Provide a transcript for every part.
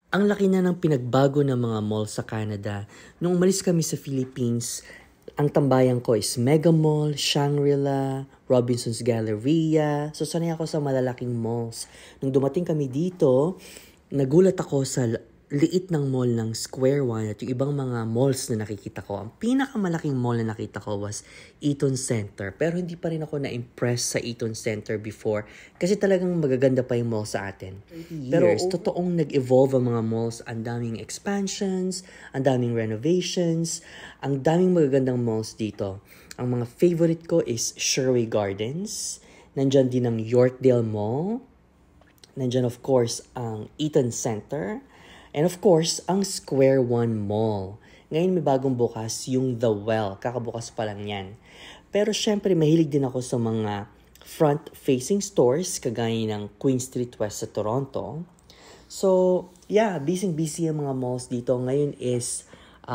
Ang laki na ng pinagbago ng mga mall sa Canada. Nung umalis kami sa Philippines, ang tambayan ko is Mega Mall, Shangri-La, Robinson's Galleria. So, sanay ako sa malalaking malls. Nung dumating kami dito, nagulat ako sa liit ng mall ng Square One at yung ibang mga malls na nakikita ko. Ang pinakamalaking mall na nakita ko was Eaton Center. Pero hindi pa rin ako na-impress sa Eaton Center before kasi talagang magaganda pa yung mall sa atin. Pero totoong nag-evolve ang mga malls. Ang daming expansions, ang daming renovations, ang daming magagandang malls dito. Ang mga favorite ko is Sherway Gardens. Nandyan din ang Yorkdale Mall. Nandyan of course ang Eaton Center. And of course, ang Square One Mall. Ngayon may bagong bukas, yung The Well. Kakabukas pa lang yan. Pero syempre, mahilig din ako sa mga front-facing stores, kagaya ng Queen Street West sa Toronto. So, yeah, busy-busy ang mga malls dito. Ngayon is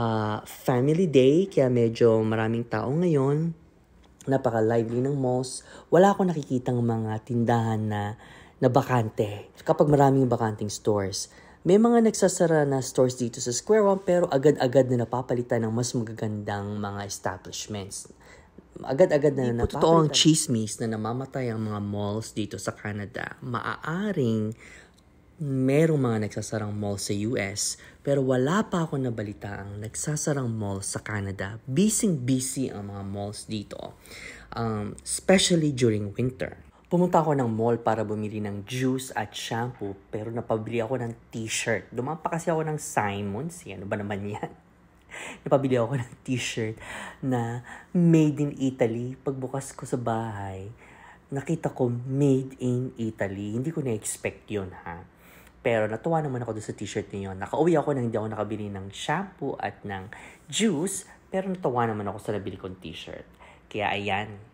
Family Day, kaya medyo maraming tao ngayon. Napaka-lively ng malls. Wala akong nakikitang mga tindahan na bakante. Kapag maraming bakanting stores, may mga nagsasara na stores dito sa Square One pero agad-agad na napapalitan ng mas magagandang mga establishments. Agad-agad na napapalitan. Totoo ang chismis na namamatay ang mga malls dito sa Canada. Maaaring merong mga nagsasarang mall sa US pero wala pa ako nabalita ang nagsasarang mall sa Canada. Busy ang mga malls dito, especially during winter. Pumunta ako ng mall para bumili ng juice at shampoo pero napabili ako ng t-shirt. Dumaan pa kasi ako ng Simons. Ano ba naman yan? Napabili ako ng t-shirt na made in Italy. Pagbukas ko sa bahay, nakita ko made in Italy. Hindi ko na-expect yun, ha? Pero natuwa naman ako doon sa t-shirt na yun. Nakauwi ako nang hindi ako nakabili ng shampoo at ng juice pero natuwa naman ako sa nabili kong t-shirt. Kaya ayan.